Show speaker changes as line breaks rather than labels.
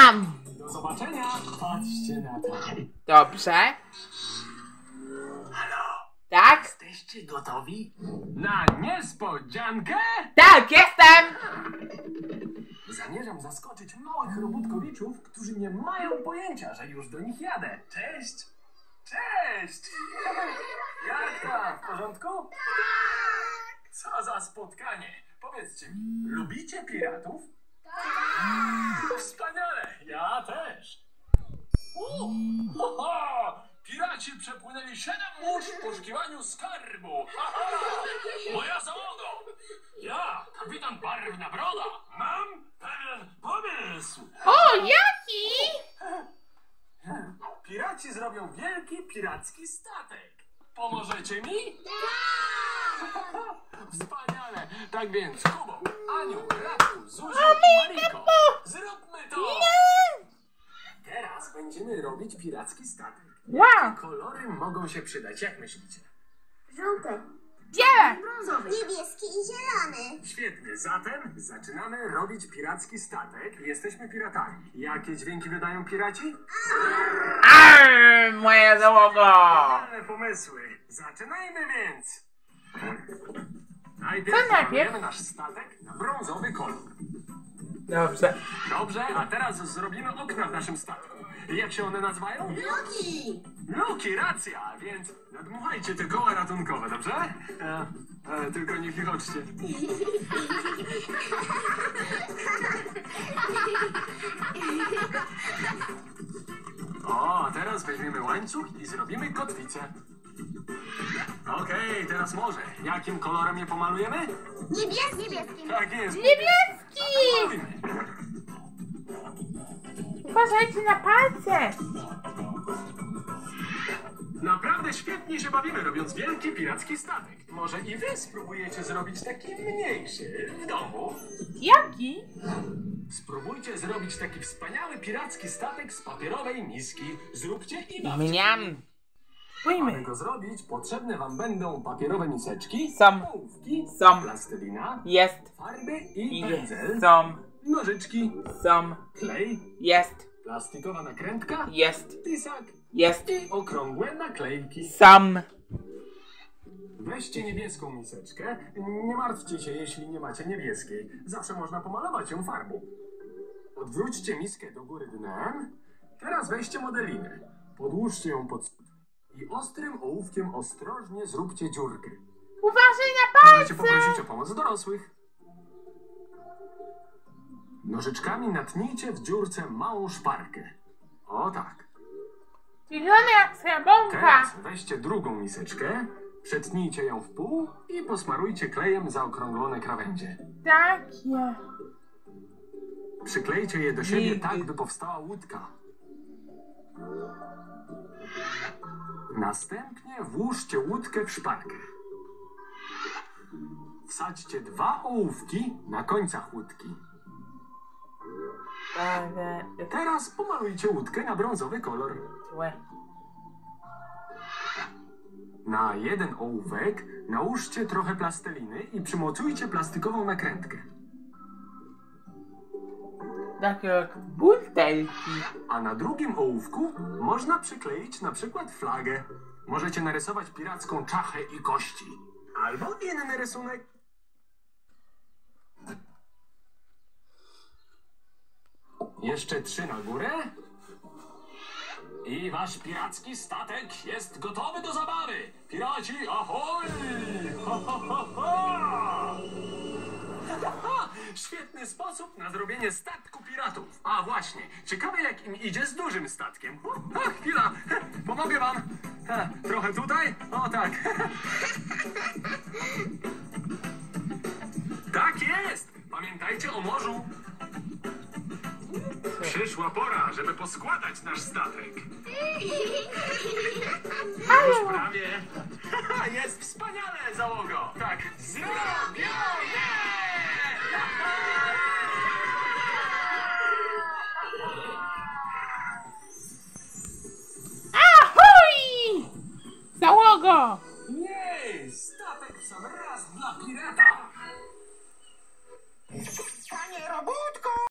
Miam!
Do zobaczenia. Patrzcie na to.
Dobrze.
Halo?
Tak?
Jesteście gotowi na niespodziankę?
Tak, jestem!
Zamierzam zaskoczyć małych robótkowiczów, którzy nie mają pojęcia, że już do nich jadę. Cześć! Cześć! Jak tam? W porządku? Co za spotkanie! Powiedzcie mi, lubicie piratów? Tak! Wspaniale! Ja też! Ho, ho! Piraci przepłynęli 7 mórz w poszukiwaniu skarbu! Ha, ha! Moja załoga! Ja, kapitan Barwna Broda, mam pewien pomysł!
O, jaki?
Piraci zrobią wielki piracki statek. Pomożecie mi? Wspaniale! Tak więc, Kubo, Aniu, Radku, Zuziu i Mariko, zróbmy to! Teraz będziemy robić piracki statek.
Wow.
Kolory mogą się przydać, jak myślicie?
Żółty,
Gdzie?
brązowy, niebieski i zielony.
Świetnie, zatem zaczynamy robić piracki statek. Jesteśmy piratami. Jakie dźwięki wydają piraci?
Arr, moja załoga!
Ale pomysły. Zaczynajmy więc! Najpierw
Co najpierw?
malujemy nasz statek na brązowy kolor.
Dobrze.
Dobrze, a teraz zrobimy okna w naszym statku. Jak się one nazywają?
Luki!
Luki, racja! Więc nadmuchajcie te koła ratunkowe, dobrze? Tylko nie chichoczcie. O, a teraz weźmiemy łańcuch i zrobimy kotwicę. Okej, teraz może. Jakim kolorem je pomalujemy?
Niebieski.
Tak jest.
Niebieski!
Malujmy.
Uważajcie na palce!
Naprawdę świetnie się bawimy, robiąc wielki piracki statek. Może i wy spróbujecie zrobić taki mniejszy w domu?
Jaki?
Spróbujcie zrobić taki wspaniały piracki statek z papierowej miski. Zróbcie i bawcie.
Mniam.
Aby
Pójmy.
go zrobić, potrzebne wam będą papierowe miseczki,
Są.
ołówki,
Są.
plastelina,
Jest.
farby i
I
pędzel,
są.
nożyczki,
Są.
klej,
Jest.
plastikowa nakrętka,
Jest.
pisak
Jest.
i okrągłe naklejki.
Sam.
Weźcie niebieską miseczkę. Nie martwcie się, jeśli nie macie niebieskiej. Zawsze można pomalować ją farbą. Odwróćcie miskę do góry dnem. Teraz weźcie modelinę. Podłóżcie ją pod spód. I ostrym ołówkiem ostrożnie zróbcie dziurkę.
Uważaj na
Możecie
palce!
poprosić o pomoc dorosłych. Nożyczkami natnijcie w dziurce małą szparkę. O tak.
Wygląda jak srebrąka.
Teraz weźcie drugą miseczkę, przetnijcie ją w pół i posmarujcie klejem zaokrąglone krawędzie.
Takie.
Przyklejcie je do siebie
Nigdy.
tak, by powstała łódka. Następnie włóżcie łódkę w szparkę. Wsadźcie 2 ołówki na końcach łódki. Teraz pomalujcie łódkę na brązowy kolor.
Złe.
Na jeden ołówek nałóżcie trochę plasteliny i przymocujcie plastikową nakrętkę.
Takie jak butelki.
A na drugim ołówku można przykleić na przykład flagę. Możecie narysować piracką czachę i kości. Albo inny rysunek. Jeszcze 3 na górę. I wasz piracki statek jest gotowy do zabawy. Piraci, ahoj! Ho, ho, ho, ho! Świetny sposób na zrobienie statku piratów. A właśnie, ciekawe jak im idzie z dużym statkiem. Chwila, pomogę wam. Trochę tutaj? O tak. Tak jest! Pamiętajcie o morzu. Przyszła pora, żeby poskładać nasz statek. Już prawie. Jest wspaniale, załogo. Tak, zrobione!